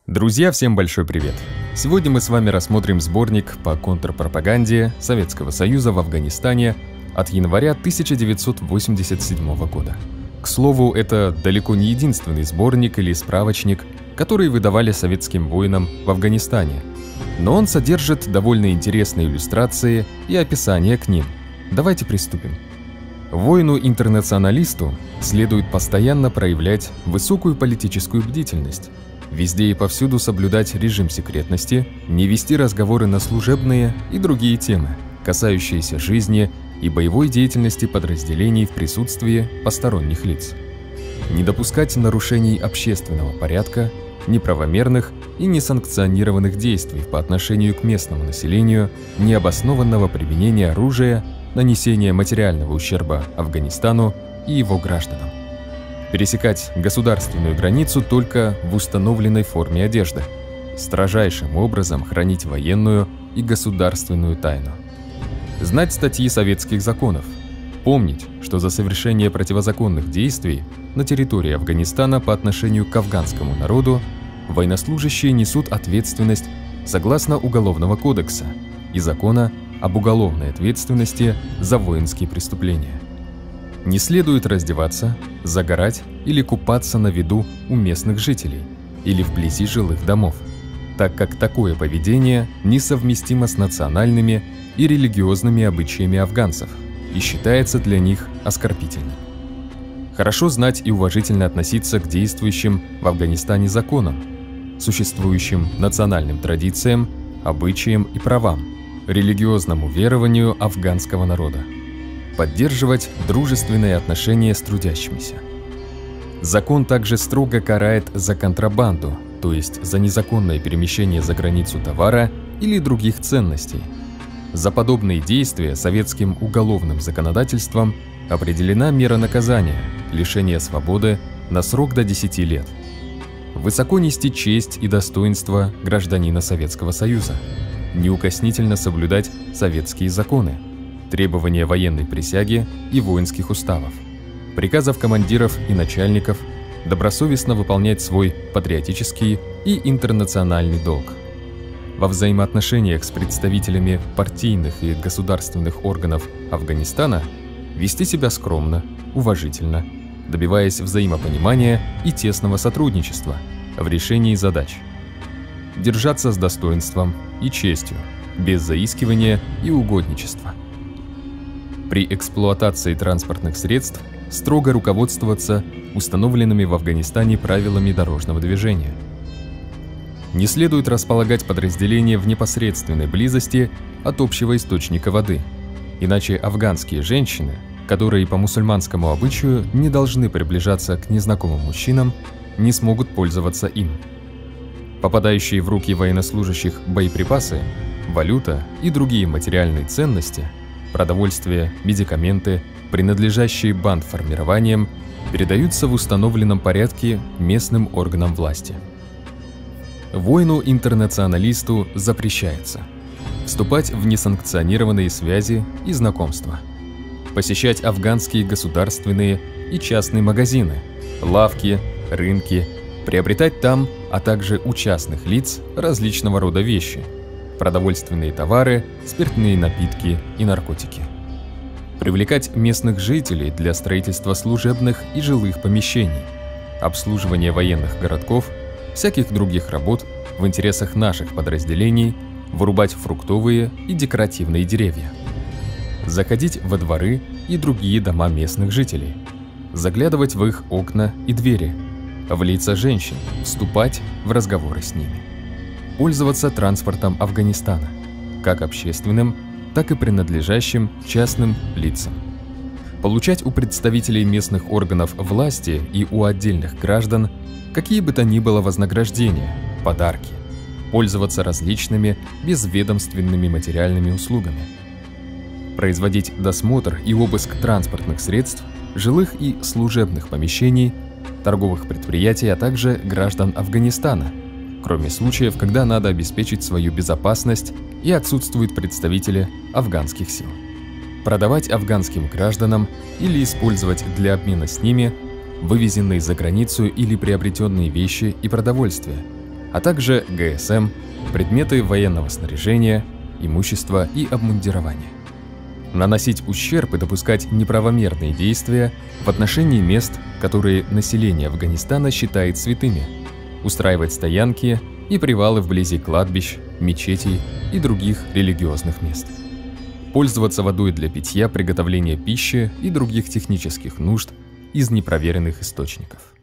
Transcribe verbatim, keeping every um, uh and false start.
Друзья, всем большой привет! Сегодня мы с вами рассмотрим сборник по контрпропаганде Советского Союза в Афганистане от января тысяча девятьсот восемьдесят седьмого года. К слову, это далеко не единственный сборник или справочник, который выдавали советским воинам в Афганистане, но он содержит довольно интересные иллюстрации и описания к ним. Давайте приступим. Воину-интернационалисту следует постоянно проявлять высокую политическую бдительность, везде и повсюду соблюдать режим секретности, не вести разговоры на служебные и другие темы, касающиеся жизни и боевой деятельности подразделений в присутствии посторонних лиц, не допускать нарушений общественного порядка, неправомерных и несанкционированных действий по отношению к местному населению, необоснованного применения оружия, нанесения материального ущерба Афганистану и его гражданам. Пересекать государственную границу только в установленной форме одежды, строжайшим образом хранить военную и государственную тайну. Знать статьи советских законов, помнить, что за совершение противозаконных действий на территории Афганистана по отношению к афганскому народу военнослужащие несут ответственность согласно Уголовного кодекса и Закона об уголовной ответственности за воинские преступления. Не следует раздеваться, загорать или купаться на виду у местных жителей или вблизи жилых домов, так как такое поведение несовместимо с национальными и религиозными обычаями афганцев и считается для них оскорбительным. Хорошо знать и уважительно относиться к действующим в Афганистане законам, существующим национальным традициям, обычаям и правам, религиозному верованию афганского народа. Поддерживать дружественные отношения с трудящимися. Закон также строго карает за контрабанду, то есть за незаконное перемещение за границу товара или других ценностей. За подобные действия советским уголовным законодательством определена мера наказания – лишение свободы на срок до десяти лет. Высоко нести честь и достоинство гражданина Советского Союза, неукоснительно соблюдать советские законы, требования военной присяги и воинских уставов, приказов командиров и начальников, добросовестно выполнять свой патриотический и интернациональный долг. Во взаимоотношениях с представителями партийных и государственных органов Афганистана вести себя скромно, уважительно, добиваясь взаимопонимания и тесного сотрудничества в решении задач. Держаться с достоинством и честью, без заискивания и угодничества. При эксплуатации транспортных средств строго руководствоваться установленными в Афганистане правилами дорожного движения. Не следует располагать подразделения в непосредственной близости от общего источника воды, иначе афганские женщины, которые по мусульманскому обычаю не должны приближаться к незнакомым мужчинам, не смогут пользоваться им. Попадающие в руки военнослужащих боеприпасы, валюта и другие материальные ценности, продовольствие, медикаменты, принадлежащие бандформированиям, передаются в установленном порядке местным органам власти. Воину-интернационалисту запрещается вступать в несанкционированные связи и знакомства, посещать афганские государственные и частные магазины, лавки, рынки, приобретать там, а также у частных лиц различного рода вещи, продовольственные товары, спиртные напитки и наркотики. Привлекать местных жителей для строительства служебных и жилых помещений, обслуживания военных городков, всяких других работ в интересах наших подразделений, вырубать фруктовые и декоративные деревья, заходить во дворы и другие дома местных жителей, заглядывать в их окна и двери, в лица женщин, вступать в разговоры с ними. Пользоваться транспортом Афганистана, как общественным, так и принадлежащим частным лицам. Получать у представителей местных органов власти и у отдельных граждан какие бы то ни было вознаграждения, подарки, пользоваться различными безведомственными материальными услугами. Производить досмотр и обыск транспортных средств, жилых и служебных помещений, торговых предприятий, а также граждан Афганистана, кроме случаев, когда надо обеспечить свою безопасность и отсутствуют представители афганских сил. Продавать афганским гражданам или использовать для обмена с ними вывезенные за границу или приобретенные вещи и продовольствие, а также гэ эс эм, предметы военного снаряжения, имущество и обмундирование. Наносить ущерб и допускать неправомерные действия в отношении мест, которые население Афганистана считает святыми, устраивать стоянки и привалы вблизи кладбищ, мечетей и других религиозных мест. Пользоваться водой для питья, приготовления пищи и других технических нужд из непроверенных источников.